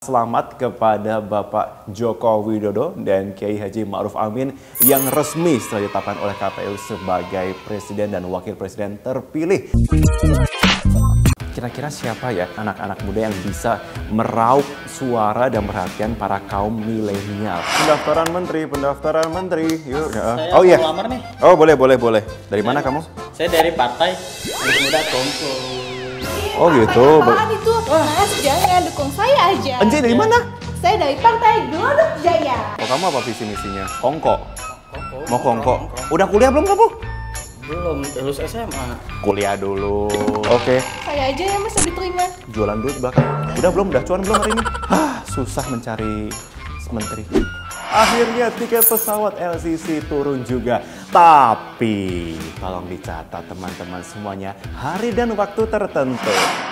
Selamat kepada Bapak Joko Widodo dan Kiai Haji Ma'ruf Amin yang resmi setelah ditetapkan oleh KPU sebagai Presiden dan Wakil Presiden terpilih. Kira-kira siapa ya anak-anak muda yang bisa meraup suara dan perhatian para kaum milenial? Pendaftaran menteri. Yuk. Saya Oh iya. mau lamar nih. Oh boleh. Dari mana kamu? Saya dari partai Anak Muda Kongko. Oh gitu. Apaan itu? Mas, jangan dukung saya aja. Anjay dari mana? Saya dari Partai Glodok Jaya. Oh kamu apa visi misinya? Kongko. Mau kongko. Udah kuliah belum kamu? Belum, lulus SMA. Kuliah dulu. Oke. Saya aja ya Mas yang diterima. Jualan duit bahkan. Udah belum? Udah cuan belum hari ini? Susah mencari menteri. Akhirnya tiket pesawat LCC turun juga. Tapi tolong dicatat teman-teman semuanya, hari dan waktu tertentu.